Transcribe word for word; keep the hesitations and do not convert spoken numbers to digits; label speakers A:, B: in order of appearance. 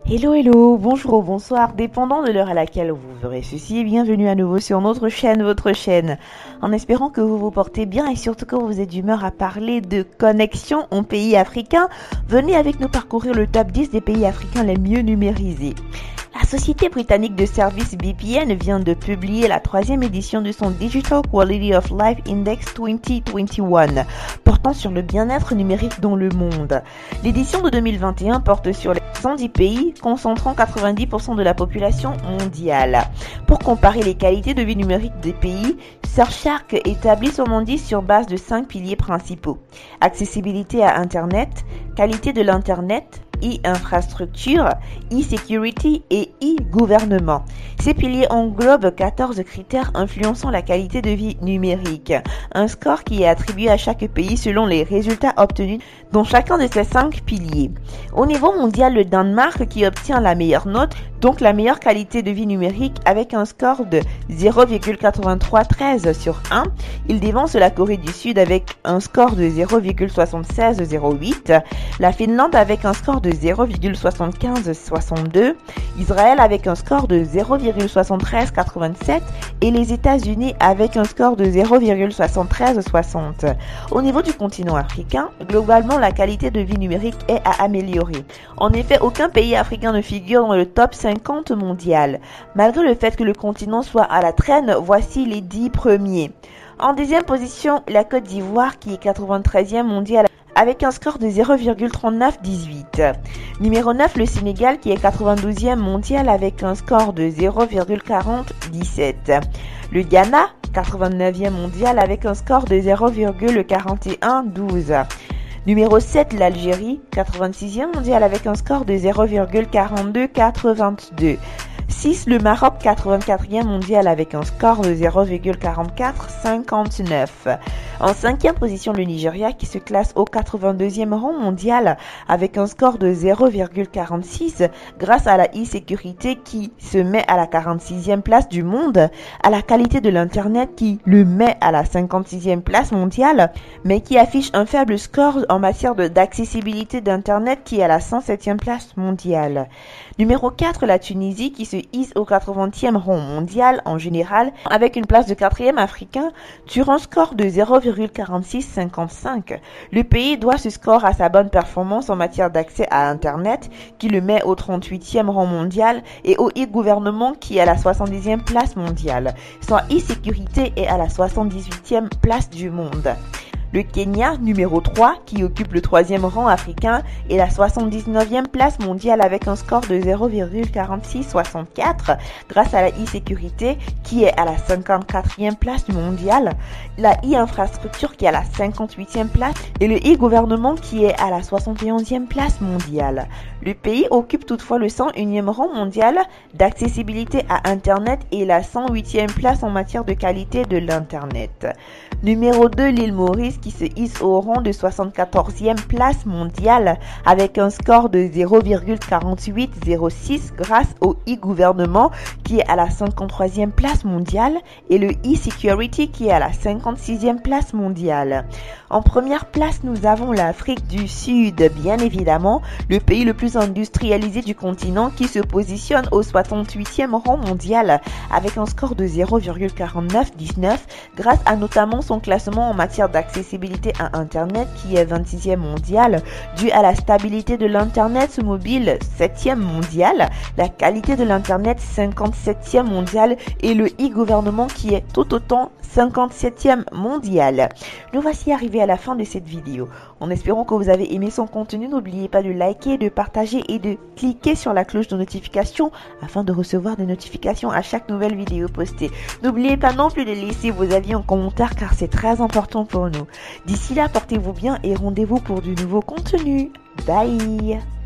A: Hello hello, bonjour ou bonsoir, dépendant de l'heure à laquelle vous verrez ceci, bienvenue à nouveau sur notre chaîne, votre chaîne. En espérant que vous vous portez bien et surtout que vous êtes d'humeur à parler de connexion en pays africains, venez avec nous parcourir le top dix des pays africains les mieux numérisés. La société britannique de services B P N vient de publier la troisième édition de son Digital Quality of Life Index deux mille vingt et un, portant sur le bien-être numérique dans le monde. L'édition de deux mille vingt et un porte sur les cent dix pays, concentrant quatre-vingt-dix pour cent de la population mondiale. Pour comparer les qualités de vie numérique des pays, Surfshark établit son indice sur base de cinq piliers principaux. Accessibilité à Internet, qualité de l'Internet, e-infrastructure, e-security et e-gouvernement. Ces piliers englobent quatorze critères influençant la qualité de vie numérique. Un score qui est attribué à chaque pays selon les résultats obtenus dans chacun de ces cinq piliers. Au niveau mondial, le Danemark qui obtient la meilleure note, donc la meilleure qualité de vie numérique avec un score de zéro virgule quatre-vingt-trois treize sur un. Il dévance la Corée du Sud avec un score de zéro virgule soixante-seize zéro huit, la Finlande avec un score de zéro virgule soixante-quinze soixante-deux, Israël avec un score de zéro virgule soixante-treize quatre-vingt-sept et les États-Unis avec un score de zéro virgule soixante-treize soixante. Au niveau du continent africain, globalement la qualité de vie numérique est à améliorer. En effet, aucun pays africain ne figure dans le top cinquante mondial. Malgré le fait que le continent soit à la traîne, voici les dix premiers. En deuxième position, la Côte d'Ivoire qui est quatre-vingt-treizième mondial avec un score de zéro virgule trente-neuf dix-huit. Numéro neuf, le Sénégal qui est quatre-vingt-douzième mondial avec un score de zéro virgule quarante dix-sept. Le Ghana, quatre-vingt-neuvième mondial avec un score de zéro virgule quarante et un douze. Numéro sept, l'Algérie, quatre-vingt-sixième mondial avec un score de zéro virgule quarante-deux quatre-vingt-deux. six, le Maroc, quatre-vingt-quatrième mondial avec un score de zéro virgule quarante-quatre cinquante-neuf. En cinquième position, le Nigeria qui se classe au quatre-vingt-deuxième rang mondial avec un score de zéro virgule quarante-six grâce à la e-sécurité qui se met à la quarante-sixième place du monde, à la qualité de l'Internet qui le met à la cinquante-sixième place mondiale, mais qui affiche un faible score en matière de, d'accessibilité d'Internet qui est à la cent septième place mondiale. Numéro quatre, la Tunisie qui se hisse au quatre-vingtième rang mondial en général avec une place de quatrième africain sur un score de zéro virgule quarante-six cinquante-cinq. Le pays doit ce score à sa bonne performance en matière d'accès à Internet qui le met au trente-huitième rang mondial et au e-gouvernement qui est à la soixante-dixième place mondiale. Son e-sécurité est à la soixante-dix-huitième place du monde. Le Kenya, numéro trois, qui occupe le troisième rang africain, est la soixante-dix-neuvième place mondiale avec un score de zéro virgule quarante-six soixante-quatre grâce à la e-sécurité qui est à la cinquante-quatrième place mondiale, la e-infrastructure qui est à la cinquante-huitième place et le e-gouvernement qui est à la soixante et onzième place mondiale. Le pays occupe toutefois le cent unième rang mondial d'accessibilité à Internet et la cent huitième place en matière de qualité de l'Internet. Numéro deux, l'île Maurice qui se hisse au rang de soixante-quatorzième place mondiale avec un score de zéro virgule quarante-huit zéro six grâce au e-gouvernement qui est à la cinquante-troisième place mondiale et le e-security qui est à la cinquante-sixième place mondiale. En première place, nous avons l'Afrique du Sud, bien évidemment, le pays le plus industrialisé du continent qui se positionne au soixante-huitième rang mondial avec un score de zéro virgule quarante-neuf dix-neuf grâce à notamment son classement en matière d'accessibilité à Internet qui est vingt-sixième mondial, dû à la stabilité de l'Internet mobile septième mondial, la qualité de l'Internet cinquante-septième mondial et le e-gouvernement qui est tout autant cinquante-septième mondial. Nous voici arrivés à la fin de cette vidéo. En espérant que vous avez aimé son contenu, n'oubliez pas de liker, de partager et de cliquer sur la cloche de notification afin de recevoir des notifications à chaque nouvelle vidéo postée. N'oubliez pas non plus de laisser vos avis en commentaire car c'est très important pour nous. D'ici là, portez-vous bien et rendez-vous pour du nouveau contenu. Bye!